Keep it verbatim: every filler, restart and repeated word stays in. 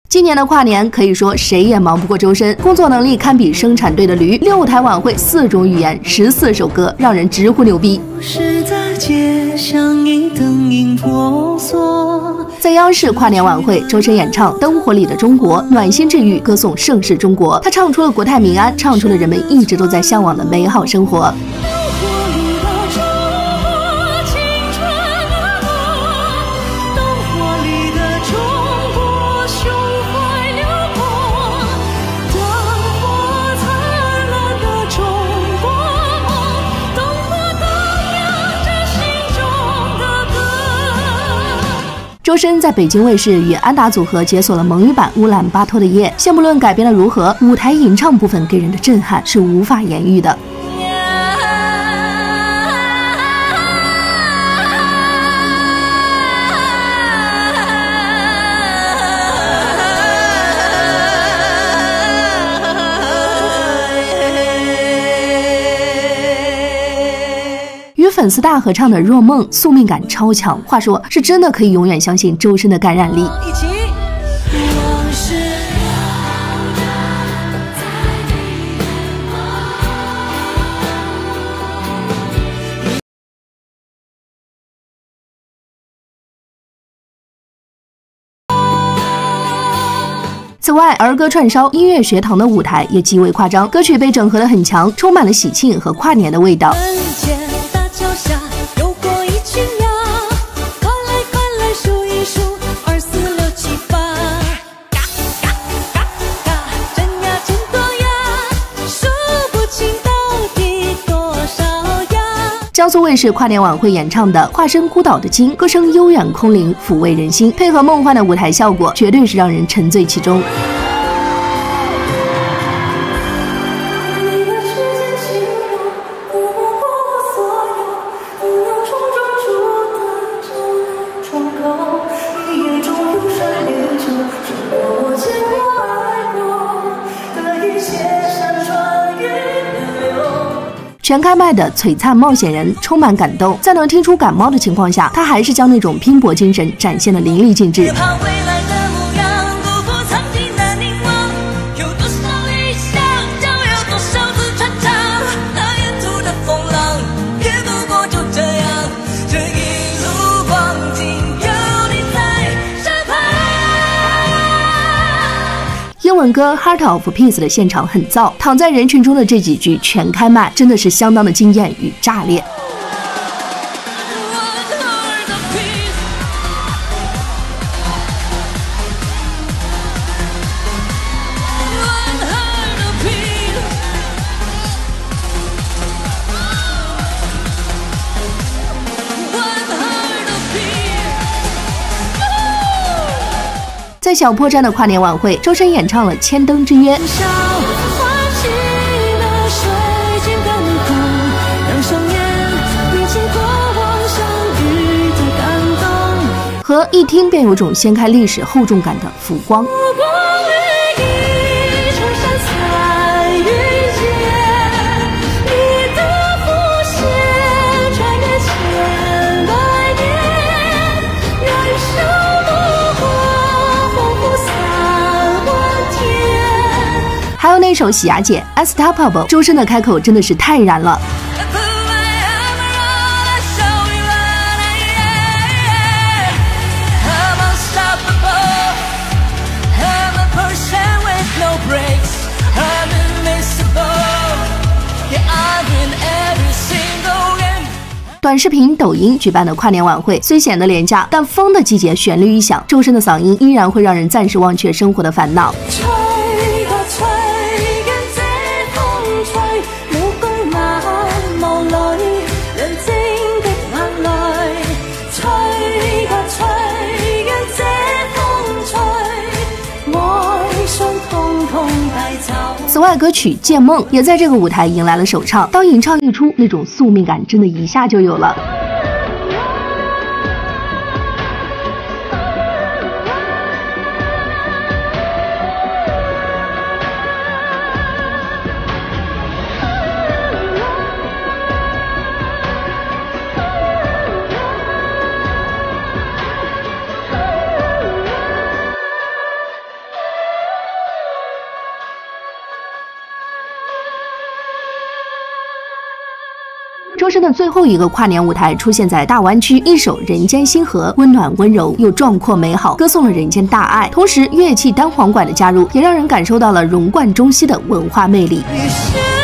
今年的跨年可以说谁也忙不过周深，工作能力堪比生产队的驴。六台晚会，四种语言，十四首歌，让人直呼牛逼。 是在街上一灯影婆娑。 在央视跨年晚会，周深演唱《灯火里的中国》，暖心治愈，歌颂盛世中国。他唱出了国泰民安，唱出了人们一直都在向往的美好生活。 周深在北京卫视与安达组合解锁了蒙语版《乌兰巴托的夜》，先不论改编的如何，舞台吟唱部分给人的震撼是无法言喻的。 与粉丝大合唱的《若梦》，宿命感超强。话说，是真的可以永远相信周深的感染力。此外，儿歌串烧音乐学堂的舞台也极为夸张，歌曲被整合得很强，充满了喜庆和跨年的味道。 江苏卫视跨年晚会演唱的《化身孤岛的鲸》，歌声悠远空灵，抚慰人心，配合梦幻的舞台效果，绝对是让人沉醉其中。 全开麦的璀璨冒险人充满感动，在能听出感冒的情况下，他还是将那种拼搏精神展现得淋漓尽致。 英文歌《Heart of Peace》的现场很燥，躺在人群中的这几句全开麦，真的是相当的惊艳与炸裂。 在小破站的跨年晚会，周深演唱了《千灯之约》，和一听便有种掀开历史厚重感的《浮光》。 还有那首《喜牙姐》Unstoppable， 周深的开口真的是太燃了。短视频抖音举办的跨年晚会虽显得廉价，但风的季节旋律一响，周深的嗓音依然会让人暂时忘却生活的烦恼。 此外，歌曲《借梦》也在这个舞台迎来了首唱。当吟唱一出，那种宿命感真的一下就有了。 周深的最后一个跨年舞台出现在大湾区，一首《人间星河》，温暖温柔又壮阔美好，歌颂了人间大爱。同时，乐器单簧管的加入，也让人感受到了融贯中西的文化魅力。